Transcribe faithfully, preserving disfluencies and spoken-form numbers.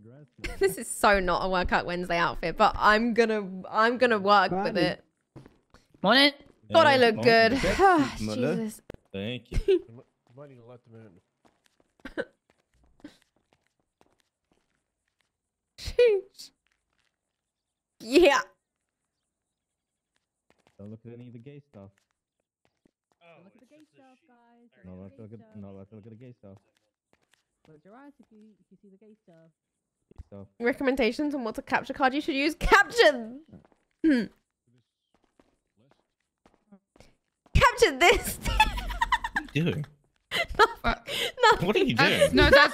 This is so not a Workout Wednesday outfit, but I'm gonna I'm gonna work with it. Morning. God, I look good. Jesus. Thank you. Might need to let them in. Sheesh. Yeah. Don't look at any of the gay stuff. Oh, look at the gay stuff, guys. No, let's look at no, let's look at the gay stuff. Close your eyes if you if you see the gay stuff. Gay stuff. Recommendations on what to capture card you should use. Capture. Capture this. What are you doing? Nothing. What are you doing? That's, no, that's